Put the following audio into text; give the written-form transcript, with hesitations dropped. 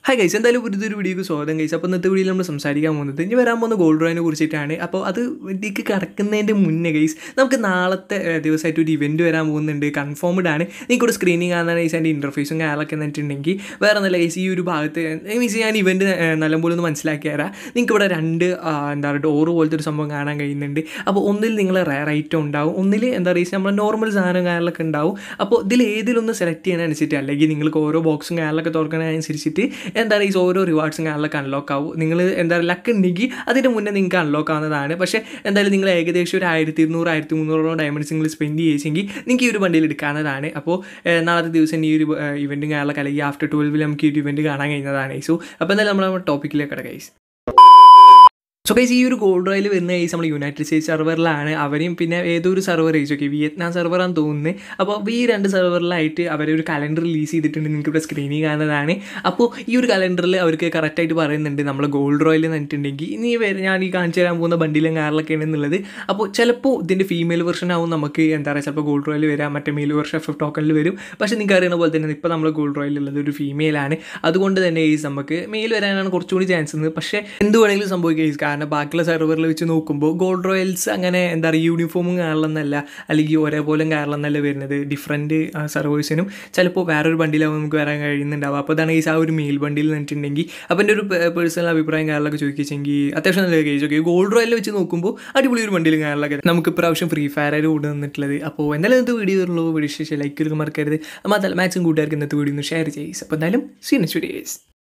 Hi guys, എന്തായാലും പുതിയൊരു വീഡിയോക്ക് സ്വാഗതം ഗൈസ്. അപ്പോൾ ഇന്നത്തെ വീഡിയോയിൽ നമ്മൾ സംസാരിക്കാൻ പോകുന്നത് ഇനി വരാൻ പോകുന്ന ഗോൾഡ് റോയിനെ കുറിച്ചിട്ടാണ്. അപ്പോൾ അത് ഇതിലേക്ക് കടക്കുന്നതിൻ്റെ മുന്നേ ഗൈസ്, നമുക്ക് നാളത്തെ ദിവസമായിട്ട് ഒരു ഇവൻറ്റ് വരാൻ പോകുന്നുണ്ട്. കൺഫേംഡ് ആണ്. നിങ്ങൾക്കൊരു സ്ക്രീനിങ് കാണാൻ ഗൈസ് അതിൻ്റെ ഇൻ്റർഫേസും കാര്യങ്ങളൊക്കെ എന്നിട്ടുണ്ടെങ്കിൽ വേറെ നല്ല ഗൈസ് ഈ ഒരു ഭാഗത്ത് മീൻസ് ഞാൻ ഇവൻറ്റ് നല്ലപോലെ ഒന്ന് മനസ്സിലാക്കി തരാം. നിങ്ങൾക്ക് ഇവിടെ രണ്ട് എന്താ പറയുക ഡോറ് പോലത്തെ ഒരു സംഭവം കാണാൻ കഴിയുന്നുണ്ട്. അപ്പോൾ ഒന്നിൽ നിങ്ങൾ റയർ ഐറ്റം ഉണ്ടാവും, ഒന്നിൽ എന്താ പറയുക നമ്മൾ നോർമൽ സാധനം കാര്യങ്ങളൊക്കെ ഉണ്ടാവും. അപ്പോൾ ഇതിൽ ഏതിലൊന്ന് സെലക്ട് ചെയ്യാനനുസരിച്ചിട്ട് അല്ലെങ്കിൽ നിങ്ങൾക്ക് ഓരോ ബോക്സും കാര്യങ്ങളൊക്കെ തുറക്കുന്നതിനനുസരിച്ചിട്ട് എന്താ പറയുക ഓരോ റിവാർഡ്സും കാര്യങ്ങളൊക്കെ അൺലോക്ക് ആവും. നിങ്ങൾ എന്താ പറയുക ലക്ക് ഉണ്ടെങ്കിൽ അതിൻ്റെ മുന്നേ നിങ്ങൾക്ക് അൺലോക്ക് ആവുന്നതാണ്. പക്ഷേ എന്തായാലും നിങ്ങൾ ഏകദേശം ഒരു 1200 1300 ഡയമണ്ട്സ് നിങ്ങൾ സ്പെൻഡ് ചെയ്യുമെങ്കിൽ നിങ്ങൾക്ക് ഈ ഒരു വണ്ടിയിൽ എടുക്കാവുന്നതാണ്. അപ്പോൾ നാളത്തെ ദിവസം ഈ ഒരു ഇവൻറ്റും കാര്യങ്ങളൊക്കെ അല്ലെങ്കിൽ ആഫ്റ്റർ 12 നമുക്ക് ഈ ഒരു ഇവൻറ്റ് കാണാൻ കഴിയുന്നതാണ്. സോ അപ്പോൾ എന്തായാലും നമ്മൾ ടോപ്പിക്കിലേക്ക് കിടക്കാം ഗൈസ്. സോ ഗൈസ്, ഈ ഒരു ഗോൾഡ് റോയിൽ വരുന്ന ഗൈസ് നമ്മൾ യുണൈറ്റഡ് സ്റ്റേറ്റ്സ് സെർവറിലാണ്. അവരെയും പിന്നെ ഏതൊരു സെർവർ ഗൈസ്, ഓക്കെ വിയറ്റ്നാം സെർവറാണെന്ന് തോന്നുന്നത്. അപ്പോൾ ഈ രണ്ട് സെർവറിലായിട്ട് അവരൊരു കലണ്ടർ റിലീസ് ചെയ്തിട്ടുണ്ട്. നിങ്ങൾക്ക് ഇവിടെ സ്ക്രീനിങ് കാണുന്നതാണ്. അപ്പോൾ ഈ ഒരു കലണ്ടറിൽ അവർക്ക് കറക്റ്റായിട്ട് പറയുന്നുണ്ട് നമ്മൾ ഗോൾഡ് റോയിൽ നിന്നിട്ടുണ്ടെങ്കിൽ ഇനി ഞാൻ ഈ കാണിച്ചു തരാൻ പോകുന്ന ബണ്ടിലും കാറിലൊക്കെയാണ് എന്നുള്ളത്. അപ്പോൾ ചിലപ്പോൾ ഇതിൻ്റെ ഫീമെയിൽ വെർഷൻ ആവും നമുക്ക് എന്താ പറയുക ചിലപ്പോൾ ഗോൾഡ് റോയിൽ വരാം, മറ്റേ മെയിൽ വെർഷൻ FF ടോക്കണിൽ വരും. പക്ഷേ നിങ്ങൾക്ക് അറിയുന്ന പോലെ തന്നെ ഇപ്പോൾ നമ്മൾ ഗോൾഡ് റോയിലുള്ളത് ഒരു ഫീമെയിലാണ്. അതുകൊണ്ട് തന്നെ ഗൈസ് നമുക്ക് മെയിൽ വരാനാണ് കുറച്ചുകൂടി ചാൻസ് ഉണ്ട്. പക്ഷേ എന്ത് വേണമെങ്കിലും സംഭവിക്കുക ഗൈസ്, കാരണം ബാക്കിയുള്ള സെർവറിൽ വെച്ച് നോക്കുമ്പോൾ ഗോൾഡ് റോയൽസ് അങ്ങനെ എന്താ പറയുക യൂണിഫോമും കാണണമെന്നല്ല അല്ലെങ്കിൽ ഒരേപോലെ കാണണമെന്നല്ല വരുന്നത്. ഡിഫറൻറ്റ് സെർവേഴ്സിനും ചിലപ്പോൾ വേറൊരു ബണ്ടിലാവും നമുക്ക് വരാൻ കഴിയുന്നുണ്ടാവും. അപ്പോൾ അതാണ് ഗൈസ് ആ ഒരു മെയിൽ ബണ്ടിൽ നിന്നിട്ടുണ്ടെങ്കിൽ. അപ്പോൾ എൻ്റെ ഒരു പേഴ്സണൽ അഭിപ്രായം കാര്യങ്ങളൊക്കെ ചോദിച്ചെങ്കിൽ അത്യാവശ്യം നല്ല കേസ്. ഓക്കെ ഗോൾഡ് റോയലിൽ വെച്ച് നോക്കുമ്പോൾ അടിപൊളി ഒരു ബണ്ടിലും കാര്യങ്ങളൊക്കെ നമുക്ക് ഇപ്രാവശ്യം ഫ്രീ ഫയർ കൂടെ നിന്നിട്ടുള്ളത്. അപ്പോൾ എന്തായാലും ഇന്നത്തെ വീഡിയോ ഉള്ളൂ. വീഡിയോ ലൈക്ക് ചെയ്ത് മറക്കരുത്. മാത്രമല്ല മാക്സിമം കൂട്ടുകാർക്ക് ഇന്നത്തെ വീഡിയോ ഒന്ന് ഷെയർ ചെയ്യും. അപ്പോൾ എന്തായാലും സീ നെക്സ്റ്റ് വീഡിയോസ്.